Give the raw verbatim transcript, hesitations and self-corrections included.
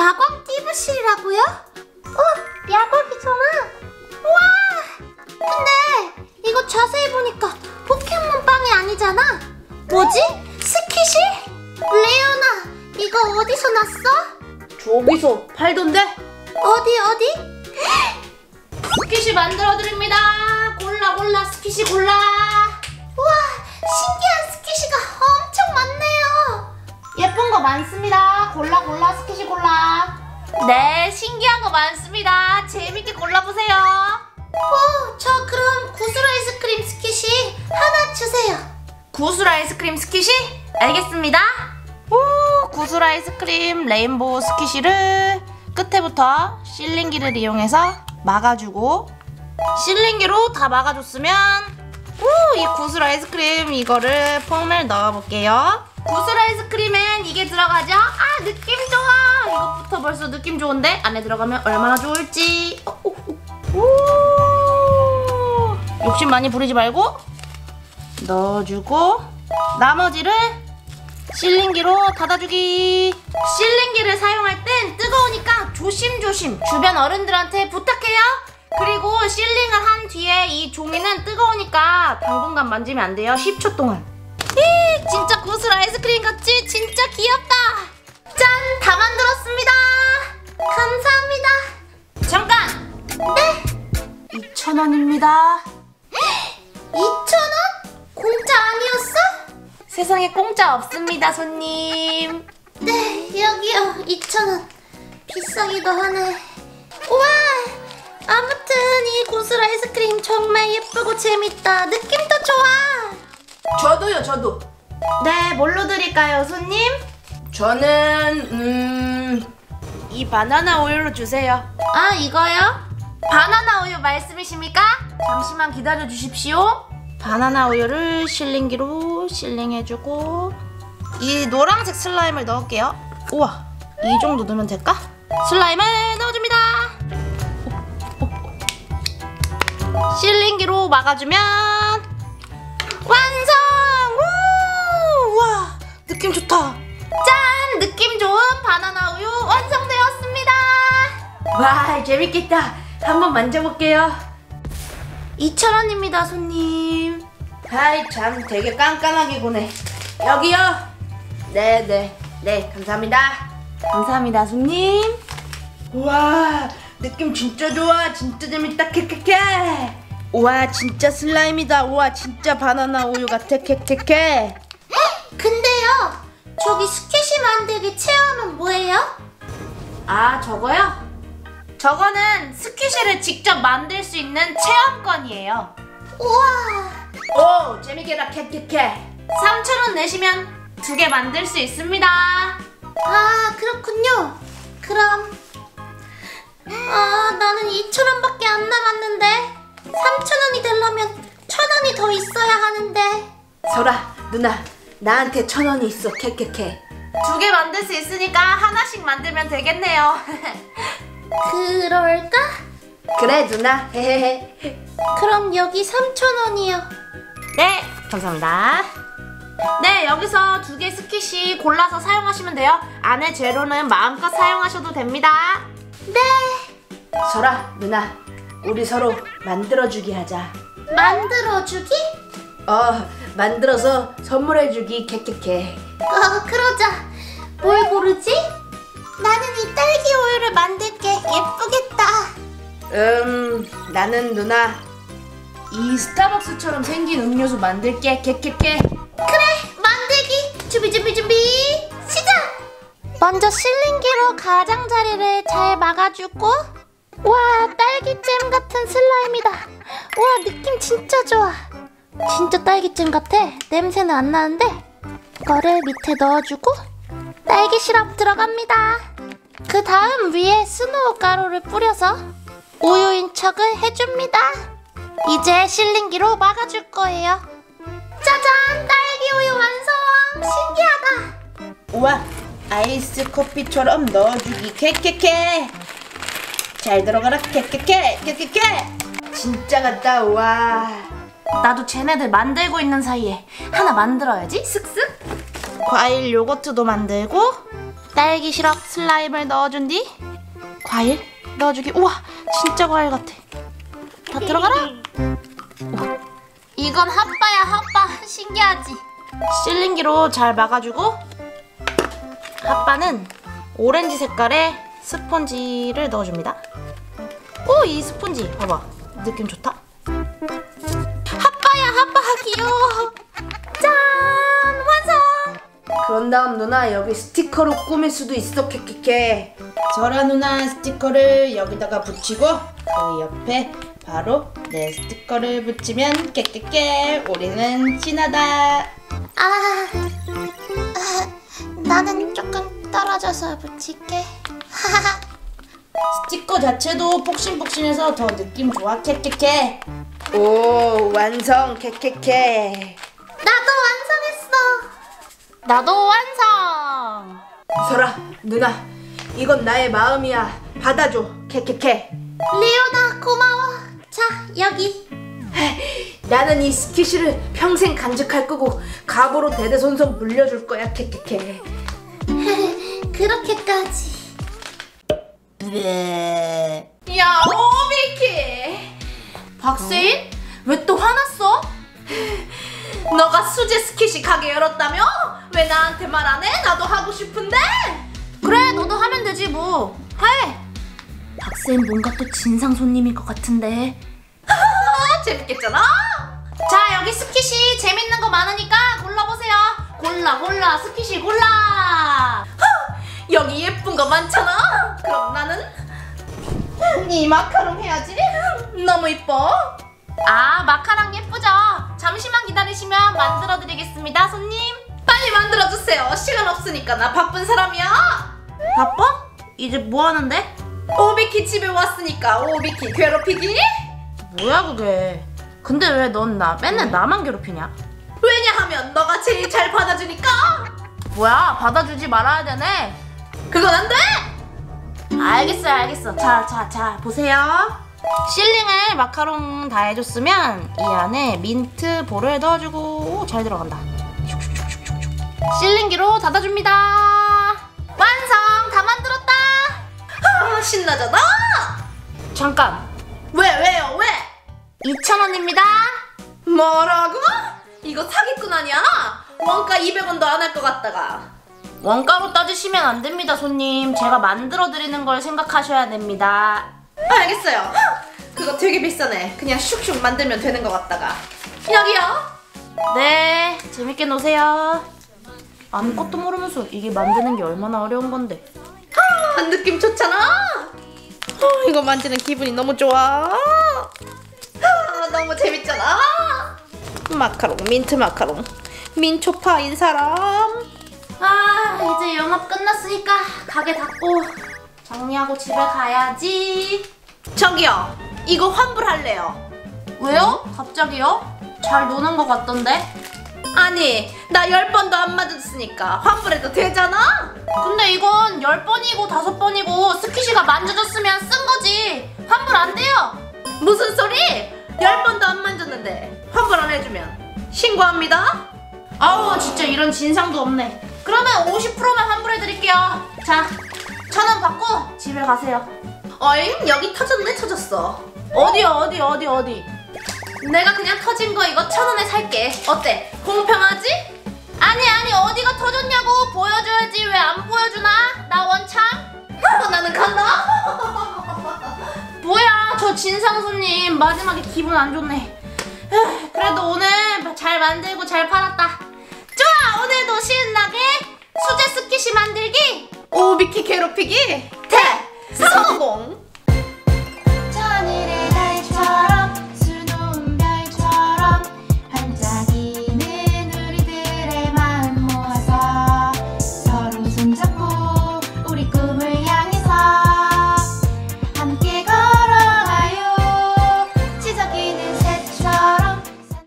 야광 띠부실이라고요? 어, 야광이잖아. 우와! 근데 이거 자세히 보니까 포켓몬 빵이 아니잖아. 뭐지? 스키시? 레오나, 이거 어디서 났어? 저기서 팔던데? 어디 어디? 스키시 만들어드립니다. 골라 골라 스키시 골라. 우와, 신기한 스키시가 엄청 많네요. 예쁜 거 많습니다. 골라 골라 스키시 골라. 네, 신기한 거 많습니다. 재밌게 골라보세요. 오, 저 그럼 구슬 아이스크림 스키시 하나 주세요. 구슬 아이스크림 스키시? 알겠습니다. 오, 구슬 아이스크림 레인보우 스키시를 끝에부터 실링기를 이용해서 막아주고, 실링기로 다 막아줬으면 오, 이 구슬 아이스크림 이거를 폼을 넣어볼게요. 구슬 아이스크림엔 이게 들어가죠? 아, 느낌 좋아. 이것부터 벌써 느낌 좋은데 안에 들어가면 얼마나 좋을지. 오, 오, 오. 욕심 많이 부리지 말고 넣어주고, 나머지를 실링기로 닫아주기. 실링기를 사용할 땐 뜨거우니까 조심조심 주변 어른들한테 부탁해요. 그리고 실링을 한 뒤에 이 종이는 뜨거우니까 당분간 만지면 안 돼요. 십 초 동안. 이 진짜 구슬 아이스크림 같지? 진짜 귀엽다. 짠! 다 만들었습니다. 감사합니다. 잠깐! 네? 이천 원입니다. 이천 원? 공짜 아니었어? 세상에 공짜 없습니다, 손님. 네, 여기요. 이천 원. 비싸기도 하네. 우와! 아무튼 이 구슬 아이스크림 정말 예쁘고 재밌다. 느낌도 좋아. 저도요, 저도. 네, 뭘로 드릴까요, 손님? 저는 음... 이 바나나 우유로 주세요. 아, 이거요? 바나나 우유 말씀이십니까? 잠시만 기다려 주십시오. 바나나 우유를 실링기로 실링해주고, 이 노란색 슬라임을 넣을게요. 우와, 이 정도 넣으면 될까? 슬라임을 넣어줍니다. 실링기로 막아주면 완성! 우! 우와, 느낌 좋다. 짠! 느낌 좋은 바나나 우유 완성되었습니다. 와, 재밌겠다. 한번 만져볼게요. 이천 원입니다, 손님. 아이, 참 되게 깐깐하게 구네. 여기요. 네네 네, 네, 감사합니다. 감사합니다, 손님. 우와, 느낌 진짜 좋아. 진짜 재밌다. 캐캐캐. 우와, 진짜 슬라임이다. 우와, 진짜 바나나 우유 같아. 캐캐캐. 근데요, 저기 스키시 만들기 체험은 뭐예요? 아, 저거요? 저거는 스퀴시를 직접 만들 수 있는 체험권이에요. 우와. 오, 재밌게다. 캐캐캐. 삼천 원 내시면 두 개 만들 수 있습니다. 아, 그렇군요. 그럼 아, 나는 이천 원밖에 안 남았는데 삼천 원이 되려면 천 원이 더 있어야 하는데. 설아, 누나, 나한테 천 원이 있어. 캐캐캐. 두 개 만들 수 있으니까 하나씩 만들면 되겠네요. 그럴까? 그래, 누나. 헤헤헤. 그럼 여기 삼천 원이요. 네, 감사합니다. 네, 여기서 두 개 스킷이 골라서 사용하시면 돼요. 안에 재료는 마음껏 사용하셔도 됩니다. 네. 설아, 누나, 우리 서로 만들어주기 하자. 만들어주기? 어, 만들어서 선물해주기. 캐캐캐. 어, 그러자. 뭘 고르지? 나는 이 딸기 우유를 만들게. 예쁘겠다. 음, 나는 누나 이 스타벅스처럼 생긴 음료수 만들게. 캐캐캐. 그래, 만들기. 준비 준비 준비 시작. 먼저 실링기로 가장자리를 잘 막아주고. 와, 딸기잼 같은 슬라임이다. 와, 느낌 진짜 좋아. 진짜 딸기잼 같아. 냄새는 안 나는데. 이거를 밑에 넣어주고 딸기 시럽 들어갑니다. 그 다음 위에 스노우 가루를 뿌려서 우유인 척을 해줍니다. 이제 실링기로 막아줄 거예요. 짜잔! 딸기 우유 완성! 신기하다. 우와, 아이스 커피처럼 넣어주기. 캐캐캐. 잘 들어가라. 캐캐캐. 캐캐캐. 진짜 같다. 우와, 나도 쟤네들 만들고 있는 사이에 하나 만들어야지. 쓱쓱. 과일 요거트도 만들고 딸기 시럽 슬라임을 넣어준 뒤 과일 넣어주기. 우와, 진짜 과일 같아. 다 들어가라. 우와. 이건 핫바야, 핫바. 신기하지? 실링기로 잘 막아주고, 핫바는 오렌지 색깔의 스펀지를 넣어줍니다. 오, 이 스펀지 봐봐, 느낌 좋다. 핫바야, 핫바. 귀여워. 짠! 완성! 그런 다음 누나 여기 스티커로 꾸밀 수도 있어. 케케케. 저라 누나 스티커를 여기다가 붙이고 그 옆에 바로 내 스티커를 붙이면 깨깨깨 우리는 친하다. 아, 아, 나는 조금 떨어져서 붙일게. 하하하. 스티커 자체도 폭신폭신해서 더 느낌 좋아. 깨깨깨. 오, 완성. 케케케. 나도 완성했어. 나도 완성. 설아, 누나 이건 나의 마음이야. 받아줘. 케케케. 리오나, 고마워. 자, 여기. 나는 이 스키시를 평생 간직할 거고 갑오로 대대손손 물려줄 거야. 케케케. 그렇게까지. 야, 오비키. 박세인? 왜 또 화났어? 너가 수제 스키시 가게 열었다며? 왜 나한테 말 안 해? 나도 하고 싶은데. 그래, 너도 하면 되지 뭐. 해. 박세인 뭔가 또 진상 손님일 것 같은데. 아, 재밌겠잖아. 자, 여기 스키시 재밌는 거 많으니까 골라보세요. 골라 골라 스키시 골라. 여기 예쁜 거 많잖아. 그럼 나는 이 마카롱 해야지. 너무 이뻐. 아, 마카롱 예쁘죠? 잠시만 기다리시면 만들어 드리겠습니다, 손님. 빨리 만들어주세요. 시간 없으니까. 나 바쁜 사람이야. 바빠? 이제 뭐 하는데? 오비키 집에 왔으니까 오비키 괴롭히기? 뭐야 그게. 근데 왜 넌 나 맨날 나만 괴롭히냐? 왜냐하면 너가 제일 잘 받아주니까. 뭐야, 받아주지 말아야 되네. 그건 안 돼. 알겠어요, 알겠어. 자, 자, 자, 보세요. 실링을 마카롱 다 해줬으면 이 안에 민트 볼을 넣어주고. 오, 잘 들어간다. 슉슉슉슉슉. 실링기로 닫아줍니다. 완성! 다 만들었다. 아, 신나잖아. 잠깐, 왜 왜요 왜? 이천 원입니다. 뭐라고? 이거 사기꾼 아니야? 원가 이백 원도 안 할 것 같다가. 원가로 따지시면 안 됩니다, 손님. 제가 만들어 드리는 걸 생각하셔야 됩니다. 알겠어요. 그거 되게 비싸네. 그냥 슉슉 만들면 되는 것 같다가. 여기요. 네, 재밌게 노세요. 아무것도 모르면서 이게 만드는 게 얼마나 어려운 건데. 아, 느낌 좋잖아. 아, 이거 만지는 기분이 너무 좋아. 아, 너무 재밌잖아. 마카롱, 민트 마카롱. 민초파인 사람. 아, 이제 영업 끝났으니까 가게 닫고 정리하고 집에 가야지. 저기요, 이거 환불할래요. 왜요? 갑자기요? 잘 노는 것 같던데? 아니, 나 열 번도 안 맞았으니까 환불해도 되잖아. 근데 이건 열 번이고 다섯 번이고 스키시가 만져졌으면 쓴 거지. 환불 안 돼요. 무슨 소리? 열 번도 안 만졌는데 환불 안 해주면 신고합니다. 아우, 진짜 이런 진상도 없네. 그러면 오십 퍼센트만 환불해드릴게요. 자, 천 원 받고 집에 가세요. 어잉, 여기 터졌네. 터졌어. 어디요, 어디, 어디, 어디? 내가 그냥 터진 거 이거 천 원에 살게. 어때? 공평하지? 아니, 아니, 어디가 터졌냐고 보여줘야지. 왜 안 보여주나? 나 원참. 어, 나는 간다. 뭐야, 저 진상 손님 마지막에 기분 안 좋네. 에휴, 그래도 오늘 잘 만들고 잘 팔았다. 좋아, 오늘도 신나게 수제 스키시 만들기 오비키 괴롭히기 대 성공.